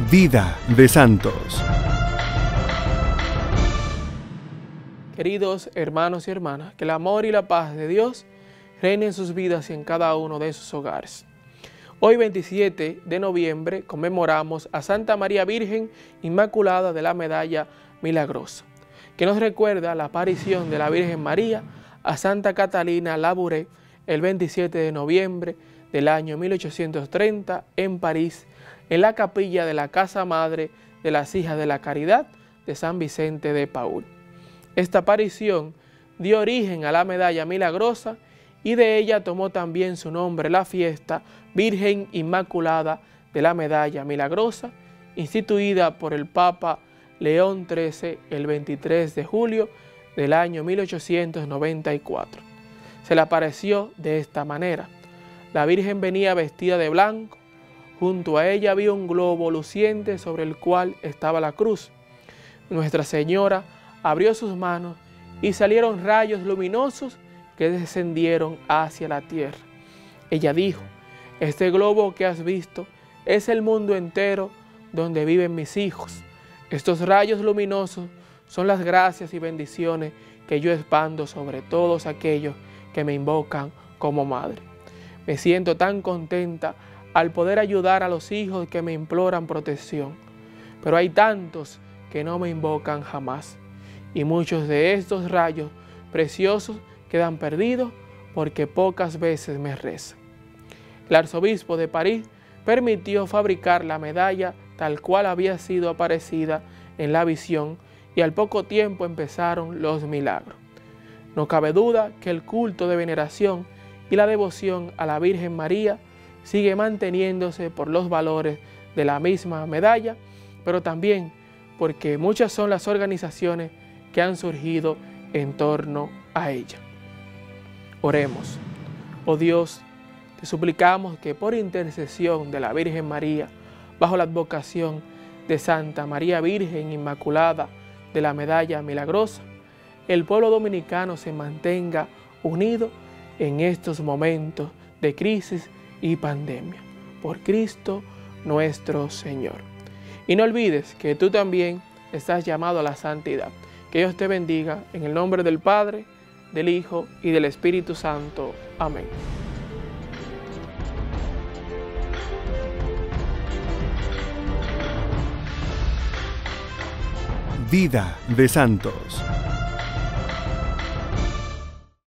Vida de santos. Queridos hermanos y hermanas, que el amor y la paz de Dios reinen en sus vidas y en cada uno de sus hogares. Hoy 27 de noviembre conmemoramos a Santa María Virgen Inmaculada de la Medalla Milagrosa, que nos recuerda la aparición de la Virgen María a Santa Catalina Labouré el 27 de noviembre del año 1830 en París, en la capilla de la Casa Madre de las Hijas de la Caridad de San Vicente de Paúl. Esta aparición dio origen a la Medalla Milagrosa y de ella tomó también su nombre la fiesta Virgen Inmaculada de la Medalla Milagrosa, instituida por el Papa León XIII el 23 de julio del año 1894. Se le apareció de esta manera. La Virgen venía vestida de blanco, junto a ella había un globo luciente sobre el cual estaba la cruz. Nuestra Señora abrió sus manos y salieron rayos luminosos que descendieron hacia la tierra. Ella dijo: este globo que has visto es el mundo entero donde viven mis hijos. Estos rayos luminosos son las gracias y bendiciones que yo expando sobre todos aquellos que me invocan como madre. Me siento tan contenta al poder ayudar a los hijos que me imploran protección, pero hay tantos que no me invocan jamás, y muchos de estos rayos preciosos quedan perdidos porque pocas veces me rezan. El arzobispo de París permitió fabricar la medalla tal cual había sido aparecida en la visión, y al poco tiempo empezaron los milagros. No cabe duda que el culto de veneración y la devoción a la Virgen María sigue manteniéndose por los valores de la misma medalla, pero también porque muchas son las organizaciones que han surgido en torno a ella. Oremos. Oh Dios, te suplicamos que por intercesión de la Virgen María, bajo la advocación de Santa María Virgen Inmaculada de la Medalla Milagrosa, el pueblo dominicano se mantenga unido en estos momentos de crisis y pandemia. Por Cristo nuestro Señor. Y no olvides que tú también estás llamado a la santidad. Que Dios te bendiga en el nombre del Padre, del Hijo y del Espíritu Santo. Amén. Vida de santos.